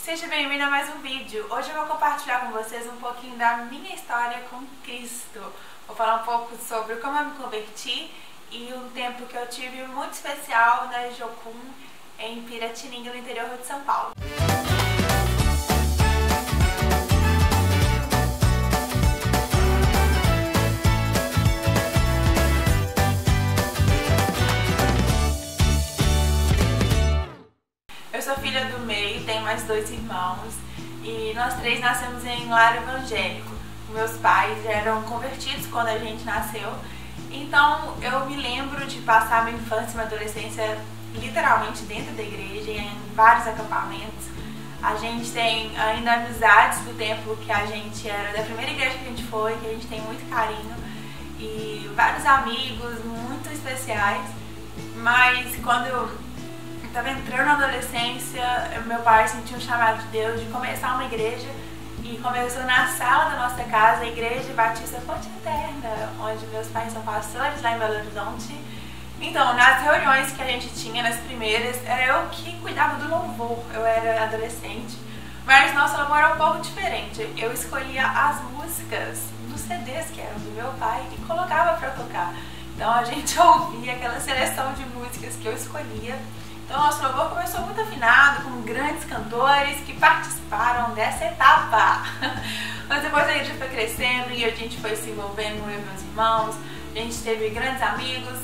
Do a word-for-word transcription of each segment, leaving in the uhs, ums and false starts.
Seja bem-vindo a mais um vídeo. Hoje eu vou compartilhar com vocês um pouquinho da minha história com Cristo. Vou falar um pouco sobre como eu me converti e um tempo que eu tive muito especial na Jocum, em Piratininga, no interior de São Paulo. Eu sou filha do meio, tenho mais dois irmãos e nós três nascemos em lar evangélico. Meus pais eram convertidos quando a gente nasceu, então eu me lembro de passar minha infância e minha adolescência literalmente dentro da igreja, em vários acampamentos. A gente tem ainda amizades do tempo que a gente era, da primeira igreja que a gente foi, que a gente tem muito carinho, e vários amigos muito especiais, mas quando eu estava entrando na adolescência, meu pai sentiu um chamado de Deus de começar uma igreja e começou na sala da nossa casa, a Igreja Batista Fonte Eterna, onde meus pais são pastores lá em Belo Horizonte. Então, nas reuniões que a gente tinha, nas primeiras, era eu que cuidava do louvor, eu era adolescente, mas nosso louvor era um pouco diferente. Eu escolhia as músicas dos C Ds que eram do meu pai e colocava para tocar. Então a gente ouvia aquela seleção de músicas que eu escolhia. Então nosso louvor começou muito afinado, com grandes cantores que participaram dessa etapa. Mas depois a gente foi crescendo e a gente foi se envolvendo, eu e meus irmãos, a gente teve grandes amigos,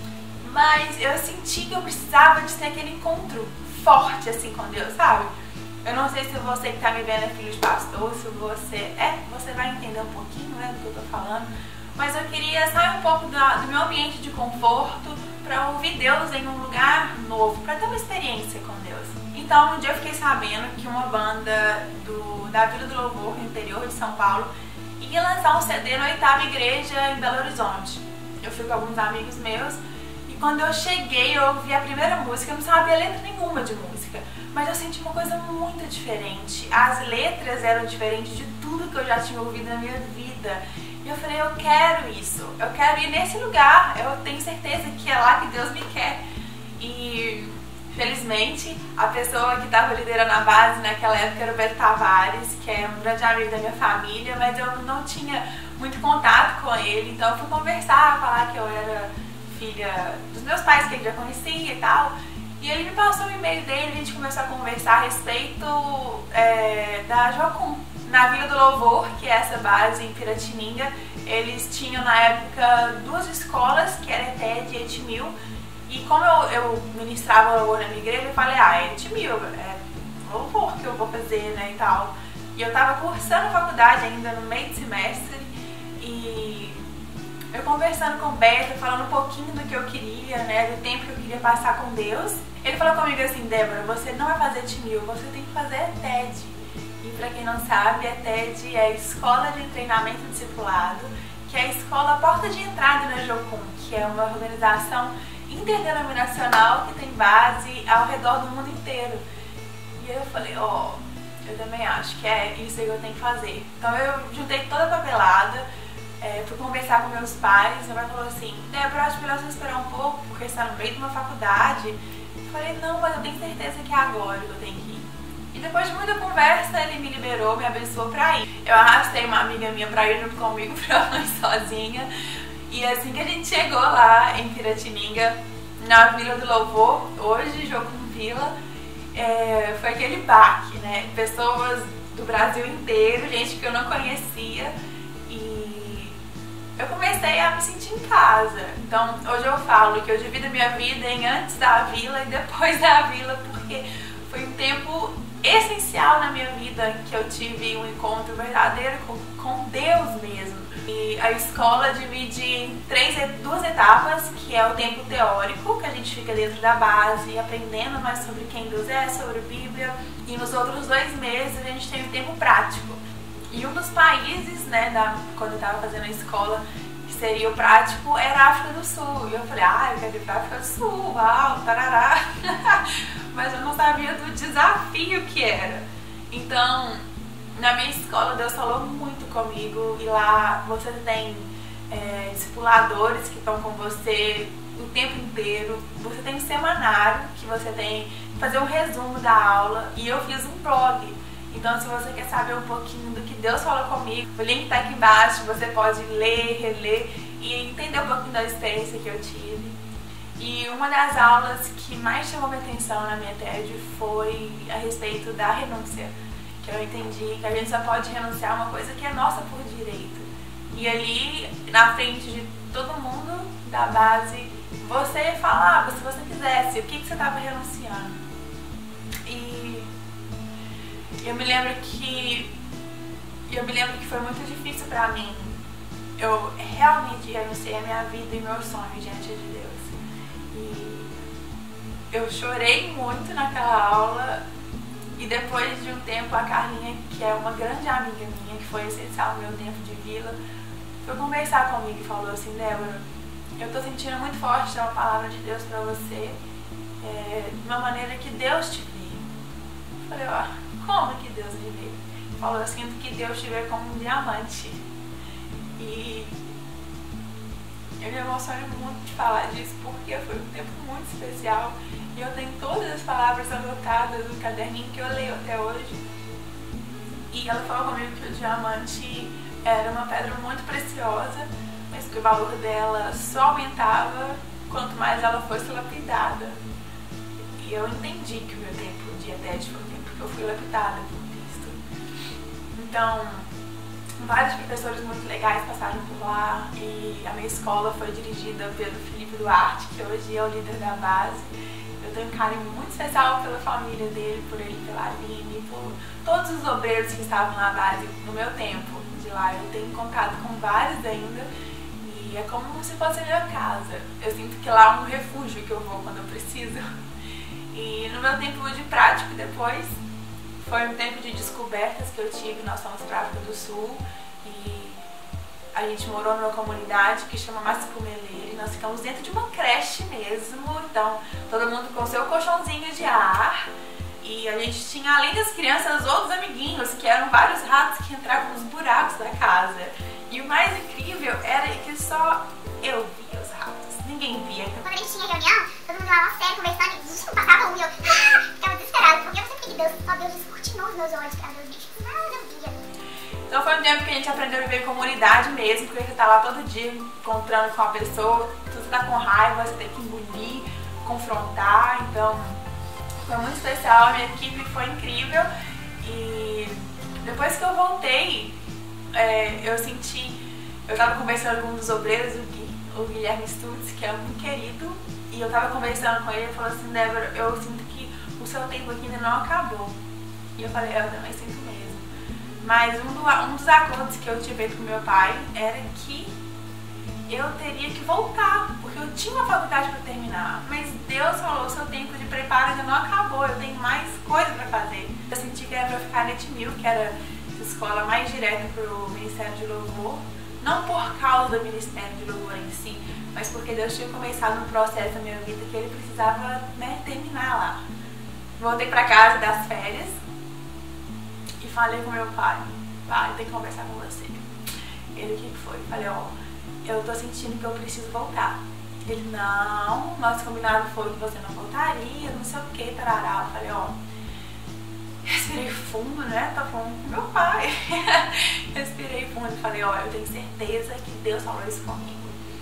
mas eu senti que eu precisava de ter aquele encontro forte assim com Deus, sabe? Eu não sei se você que está me vendo é filho de pastor, se você é, você vai entender um pouquinho, né, do que eu tô falando, mas eu queria sair um pouco do, do meu ambiente de conforto para ouvir Deus em um lugar novo, para ter uma experiência com Deus. Então um dia eu fiquei sabendo que uma banda do, da Vila do Louvor, no interior de São Paulo, ia lançar um C D na oitava igreja em Belo Horizonte. Eu fui com alguns amigos meus e quando eu cheguei eu ouvi a primeira música, eu não sabia letra nenhuma de música, mas eu senti uma coisa muito diferente. As letras eram diferentes de tudo que eu já tinha ouvido na minha vida. E eu falei, eu quero isso, eu quero ir nesse lugar, eu tenho certeza que é lá que Deus me quer. E felizmente a pessoa que estava liderando a base naquela época era o Beto Tavares, que é um grande amigo da minha família, mas eu não tinha muito contato com ele, então eu fui conversar, falar que eu era filha dos meus pais, que ele já conhecia e tal. E ele me passou o e-mail dele, a gente começou a conversar a respeito é, da Jocum. Na Vila do Louvor, que é essa base em Piratininga, eles tinham na época duas escolas, que era ETED e ETMIL. E como eu, eu ministrava louvor na minha igreja, eu falei, ah, é ETMIL, é louvor que eu vou fazer, né, e tal. E eu tava cursando faculdade ainda no meio do semestre, e eu conversando com o Beto, falando um pouquinho do que eu queria, né, do tempo que eu queria passar com Deus. Ele falou comigo assim, Débora, você não vai fazer ETMIL, você tem que fazer ETED. E para quem não sabe, a ETED é a Escola de Treinamento Discipulado, que é a escola porta de entrada na Jocum, que é uma organização interdenominacional que tem base ao redor do mundo inteiro. E eu falei, ó, oh, eu também acho que é isso aí que eu tenho que fazer. Então eu juntei toda a papelada, é, fui conversar com meus pais, meu pai falou assim, Débora, acho melhor você esperar um pouco, porque você está no meio de uma faculdade. Eu falei, não, mas eu tenho certeza que é agora que eu tenho que ir. E depois de muita conversa, ele me liberou, me abençoou pra ir. Eu arrastei uma amiga minha pra ir junto comigo, pra eu não ir sozinha. E assim que a gente chegou lá em Piratininga, na Vila do Louvor, hoje Jocum Vila, é, foi aquele baque, né? Pessoas do Brasil inteiro, gente que eu não conhecia. E eu comecei a me sentir em casa. Então hoje eu falo que eu divido a minha vida em antes da Vila e depois da Vila, porque foi um tempo essencial na minha vida que eu tive um encontro verdadeiro com, com Deus mesmo. E a escola divide em três, duas etapas, que é o tempo teórico, que a gente fica dentro da base aprendendo mais sobre quem Deus é, sobre a Bíblia, e nos outros dois meses a gente tem o tempo prático. E um dos países, né, da, quando eu estava fazendo a escola, que seria o prático, era a África do Sul. E eu falei, ah, eu quero ir pra África do Sul, uau, tarará. Mas eu não sabia do desafio que era. Então, na minha escola, Deus falou muito comigo. E lá você tem é, discipuladores que estão com você o tempo inteiro. Você tem um semanário que você tem fazer um resumo da aula e eu fiz um blog. Então, se você quer saber um pouquinho do que Deus falou comigo, o link tá aqui embaixo, você pode ler, reler e entender um pouquinho da experiência que eu tive. E uma das aulas que mais chamou minha atenção na minha T E D foi a respeito da renúncia, que eu entendi que a gente só pode renunciar a uma coisa que é nossa por direito. E ali, na frente de todo mundo da base, você falava, se você quisesse, o que, que você estava renunciando. E eu me lembro que eu me lembro que foi muito difícil pra mim. Eu realmente renunciei a minha vida e meu sonho diante de Deus. E eu chorei muito naquela aula. E depois de um tempo, a Carlinha, que é uma grande amiga minha, que foi essencial no meu tempo de vila, foi conversar comigo e falou assim: Débora, eu tô sentindo muito forte uma palavra de Deus pra você, é, de uma maneira que Deus te vê. Eu falei: ó, como que Deus me vê? Falou assim, que Deus te vê como um diamante. E eu me emociono muito de falar disso, porque foi um tempo muito especial. E eu tenho todas as palavras anotadas no caderninho que eu leio até hoje. E ela falou comigo que o diamante era uma pedra muito preciosa, mas que o valor dela só aumentava quanto mais ela fosse lapidada. E eu entendi que o meu tempo de E T E D foi o tempo que eu fui lapidada por Cristo. Então, vários professores muito legais passaram por lá e a minha escola foi dirigida pelo Felipe Duarte, que hoje é o líder da base. Eu tenho um carinho muito especial pela família dele, por ele, pela Aline, por todos os obreiros que estavam na base no meu tempo de lá. Eu tenho contato com vários ainda e é como se fosse a minha casa. Eu sinto que lá é um refúgio que eu vou quando eu preciso. E no meu tempo de prático depois, foi um tempo de descobertas que eu tive. Nós fomos para a África do Sul e a gente morou numa comunidade que chama Mascumeleira. Nós ficamos dentro de uma creche mesmo, então todo mundo com seu colchãozinho de ar. E a gente tinha, além das crianças, outros amiguinhos, que eram vários ratos que entravam nos buracos da casa. E o mais incrível era que só eu via os ratos, ninguém via. Quando a gente tinha reunião, todo mundo lá na série conversando, e a gente não passava um e eu ah, ficava desesperada, porque eu não sei que Deus, só Deus descortinou os meus olhos pra ver os bichos, mas eu via. Então foi um tempo que a gente aprendeu a viver em comunidade mesmo, porque você tá lá todo dia encontrando com a pessoa, se você tá com raiva, você tem que engolir, confrontar. Então foi muito especial, a minha equipe foi incrível. E depois que eu voltei, é, eu senti, eu tava conversando com um dos obreiros, o, Gui, o Guilherme Stutz, que é um querido, e eu tava conversando com ele e ele falou assim: Débora, eu sinto que o seu tempo aqui ainda não acabou. E eu falei: eu também sinto mesmo. Mas um, do, um dos acordos que eu tinha feito com meu pai era que eu teria que voltar, porque eu tinha uma faculdade para terminar. Mas Deus falou: o seu tempo de preparo ainda não acabou, eu tenho mais coisa para fazer. Eu senti que era para ficar na E T mil, que era a escola mais direta para o Ministério de Louvor. Não por causa do Ministério de Louvor em si, mas porque Deus tinha começado um processo na minha vida que ele precisava, né, terminar lá. Voltei para casa das férias e falei com meu pai: pai, eu tenho que conversar com você. Ele: o que foi? Falei: ó, eu tô sentindo que eu preciso voltar. Ele: não, nosso combinado foi que você não voltaria, não sei o que, tarará. Eu falei: ó, respirei fundo, né? Tô falando com meu pai. Respirei fundo e falei: ó, eu tenho certeza que Deus falou isso comigo.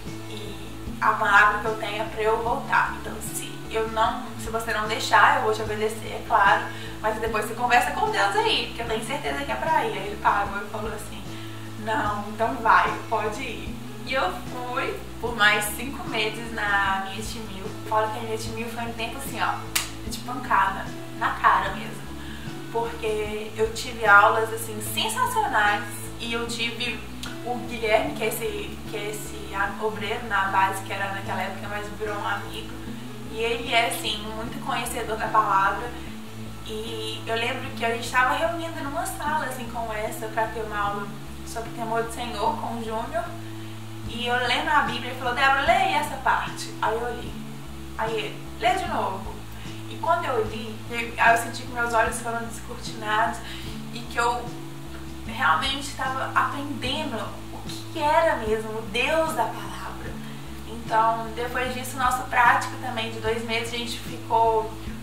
E a palavra que eu tenho é pra eu voltar. Então, se eu não, se você não deixar, eu vou te obedecer, é claro. Mas depois você conversa com Deus aí, porque eu tenho certeza que é pra ir. Aí ele pagou e falou assim: não, então vai, pode ir. E eu fui por mais cinco meses na minha E T mil. Falo que a minha E T mil foi um tempo assim, ó, de pancada, na cara mesmo. Porque eu tive aulas assim sensacionais e eu tive o Guilherme, que é esse, que é esse obreiro na base, que era naquela época, mas virou um amigo. E ele é assim, muito conhecedor da palavra. E eu lembro que a gente estava reunindo numa sala assim como essa para ter uma aula sobre o temor do Senhor com o Júnior. E eu lendo a Bíblia, ele falou: Débora, leia essa parte. Aí eu li. Aí ele: lê de novo. E quando eu li, eu, eu senti que meus olhos foram descortinados e que eu realmente estava aprendendo o que era mesmo o Deus da palavra. Então, depois disso, nosso prático também de dois meses, a gente ficou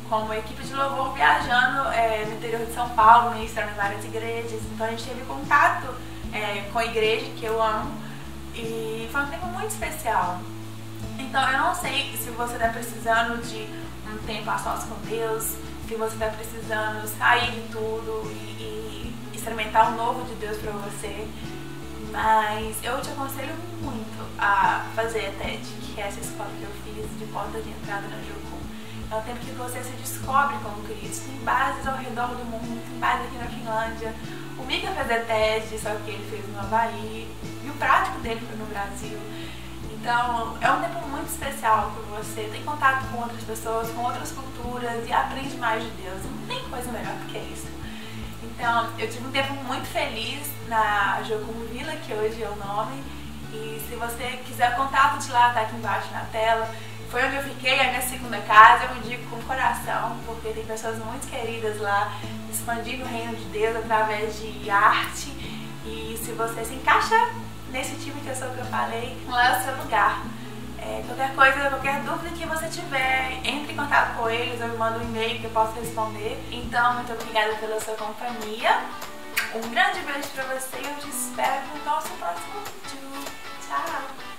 como equipe de louvor viajando é, no interior de São Paulo, ministrando em várias igrejas. Então a gente teve contato é, com a igreja que eu amo e foi um tempo muito especial. Então eu não sei se você está precisando de um tempo a sós com Deus, se você está precisando sair de tudo e, e experimentar o novo de Deus para você, mas eu te aconselho muito a fazer a T E D, que é essa escola que eu fiz de porta de entrada na Jocum. É um tempo que você se descobre como Cristo. Tem bases ao redor do mundo, tem bases aqui na Finlândia. O Mika fez a T E D, só que ele fez no Havaí, e o prático dele foi no Brasil. Então, é um tempo muito especial para você ter contato com outras pessoas, com outras culturas e aprende mais de Deus. Não tem coisa melhor do que isso. Então, eu tive um tempo muito feliz na Jocum Vila, que hoje é o nome. E se você quiser contato de lá, tá aqui embaixo na tela. Foi onde eu fiquei, é a minha segunda casa, eu indico com o coração, porque tem pessoas muito queridas lá, expandindo o reino de Deus através de arte. E se você se encaixa nesse time que eu sou que eu falei, lá é o seu lugar. É, qualquer coisa, qualquer dúvida que você tiver, entre em contato com eles, ou me manda um e-mail que eu posso responder. Então, muito obrigada pela sua companhia. Um grande beijo pra você e eu te espero no nosso próximo vídeo. Tchau!